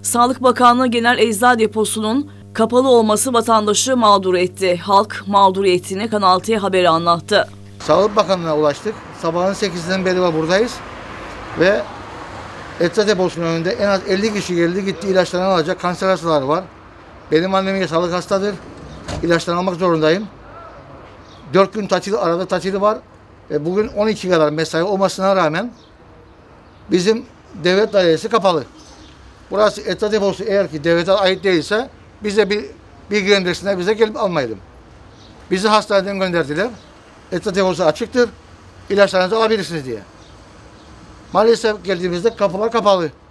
Sağlık Bakanlığı Genel Eczacı Deposu'nun kapalı olması vatandaşı mağdur etti. Halk mağduriyetini Kanal T Haber'e anlattı. Sağlık Bakanlığı'na ulaştık. Sabahın 8'den beri buradayız. Ve eczacı deposunun önünde en az 50 kişi geldi gitti, ilaçlarını alacak. Kanser hastaları var. Benim annem sağlık hastadır. İlaçlarını almak zorundayım. 4 gün tatil, arada tatili var. Bugün 12 kadar mesai olmasına rağmen bizim devlet dairesi kapalı. Burası eczacı deposu eğer ki devlete ait değilse bize bir bilgi göndersinler, bize gelip almayalım. Bizi hastaneden gönderdiler. Eczacı deposu açıktır. İlaçlarınızı alabilirsiniz diye. Maalesef geldiğimizde kapılar kapalı.